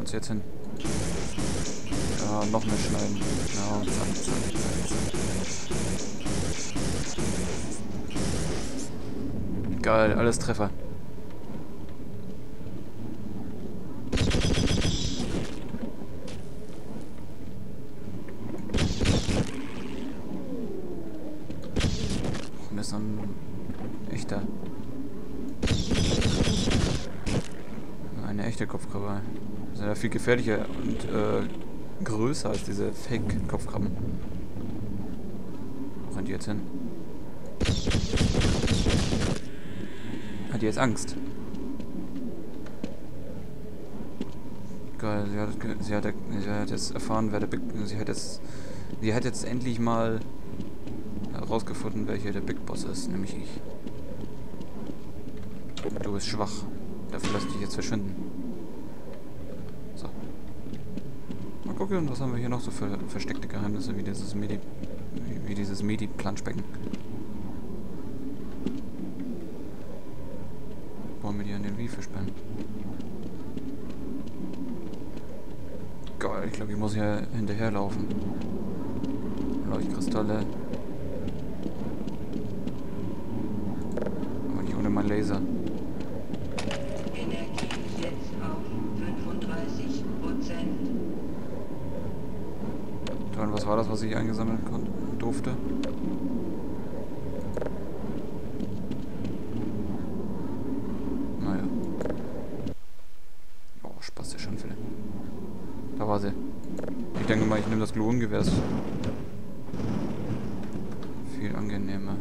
Kannst du jetzt hin? Ja, noch mehr schneiden. Genau, zack, zack, zack, zack. Geil, alles Treffer. Warum ist so ein echter? Eine echte Kopfkrabbe. Das ist ja viel gefährlicher und größer als diese Fake-Kopfkrabben. Wo rennt die jetzt hin? Hat die jetzt Angst? Geil, sie hat jetzt erfahren, wer der Big... Sie hat jetzt endlich mal herausgefunden, welcher der Big Boss ist, nämlich ich. Du bist schwach. Dafür lass dich jetzt verschwinden. So. Mal gucken, was haben wir hier noch so für versteckte Geheimnisse, wie dieses Medi-Planschbecken. Wollen wir die an den Wie versperren? Geil, ich glaube, ich muss hier hinterherlaufen. Leuchtkristalle. Aber nicht ohne meinen Laser. Energie jetzt auf 35%. Toll, was war das, was ich eingesammelt durfte? Naja. Oh, spastische Anfälle. Da war sie. Ich denke mal, ich nehme das Glongewehr. Viel angenehmer.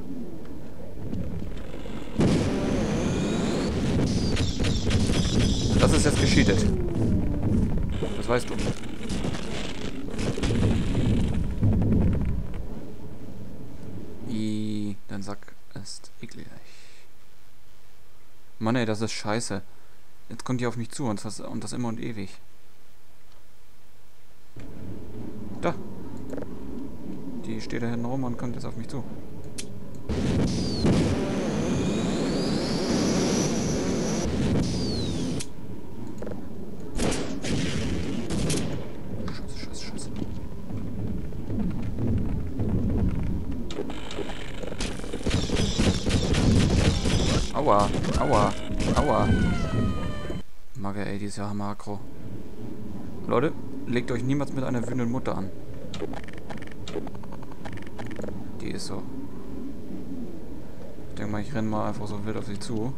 Das ist jetzt gescheatet. Das weißt du. Dein Sack ist eklig. Mann ey, das ist scheiße. Jetzt kommt die auf mich zu und das immer und ewig. Da. Die steht da hinten rum und kommt jetzt auf mich zu. Scheiße. Aua. Mager, ey, die ist ja hammer-aggro. Leute, legt euch niemals mit einer wütenden Mutter an. Die ist so. Ich denke mal, ich renne mal einfach so wild auf sie zu.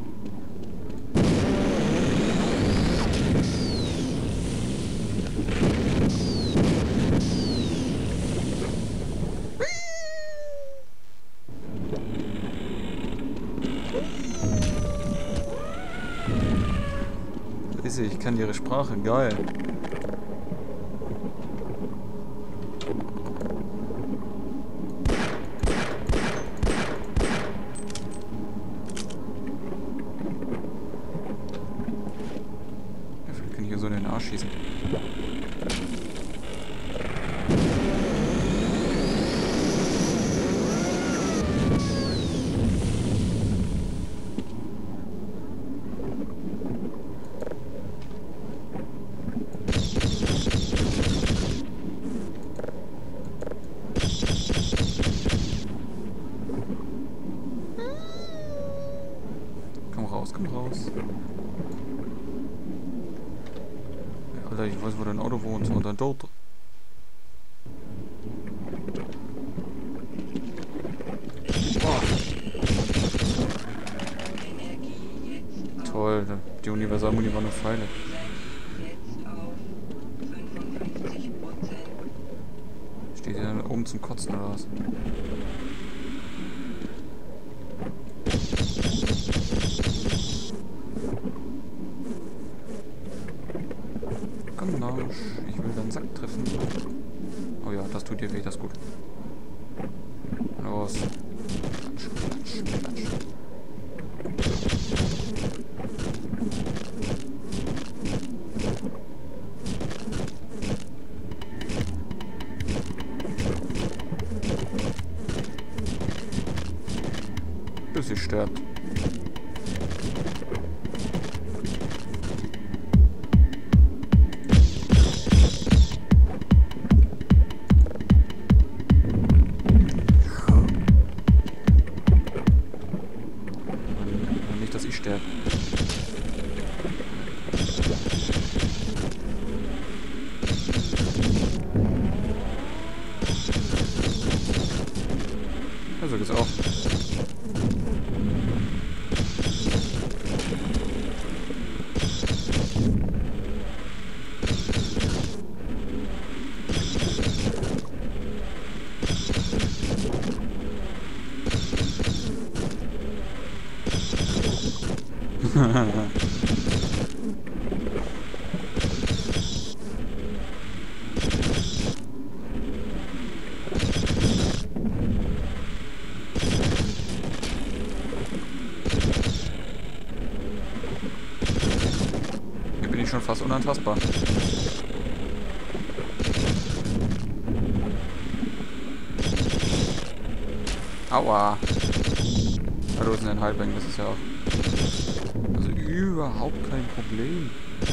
Ich kann ihre Sprache, geil. Vielleicht kann ich hier so in den Arsch schießen. Komm raus. Ja, Alter, ich weiß, wo dein Auto wohnt und dein Tod. Toll, die Universalmuni waren nur Pfeile. Steht ihr da oben zum Kotzen oder was? Komm, Narsch, ich will deinen Sack treffen. Oh ja, das tut dir weh, das ist gut. Los. Klatsch. Bis sie stirbt. bin ich schon fast unantastbar. Aua. Hallo, ist ein Heilbang, das ist ja auch... Also überhaupt kein Problem.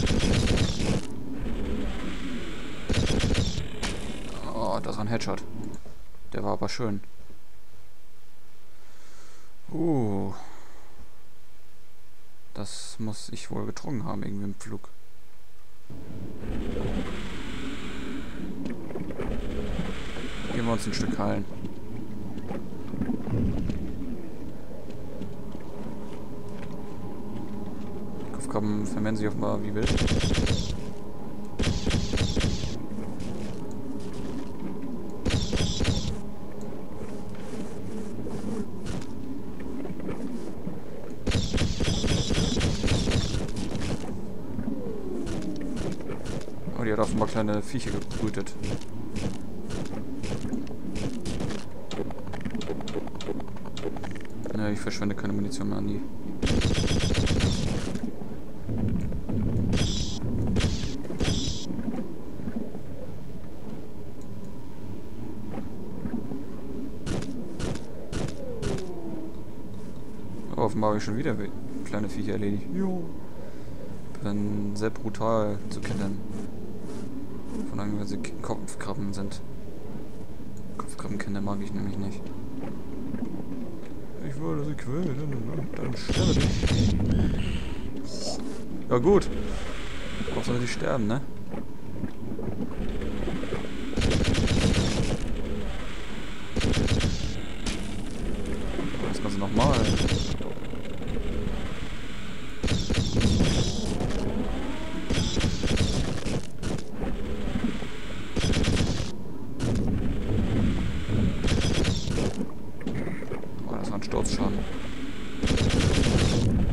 Oh, das war ein Headshot. Der war aber schön. Das muss ich wohl getrunken haben, irgendwie im Flug. Gehen wir uns ein Stück heilen. Die Kopfkrabben vermehren sich offenbar wie wild. Oh, die hat offenbar kleine Viecher gebrütet. Ja, ich verschwende keine Munition mehr an die. Aber offenbar habe ich schon wieder kleine Viecher erledigt. Jo. Bin sehr brutal zu kentern. Von allem, wenn sie Kopfkrabben sind. Kopfkrabbenkinder mag ich nämlich nicht. Ich würde sie quälen, dann sterbe ich. Ja gut. Warum soll sie sterben, ne? Das Ganze nochmal. Oh, das war ein Sturzschaden.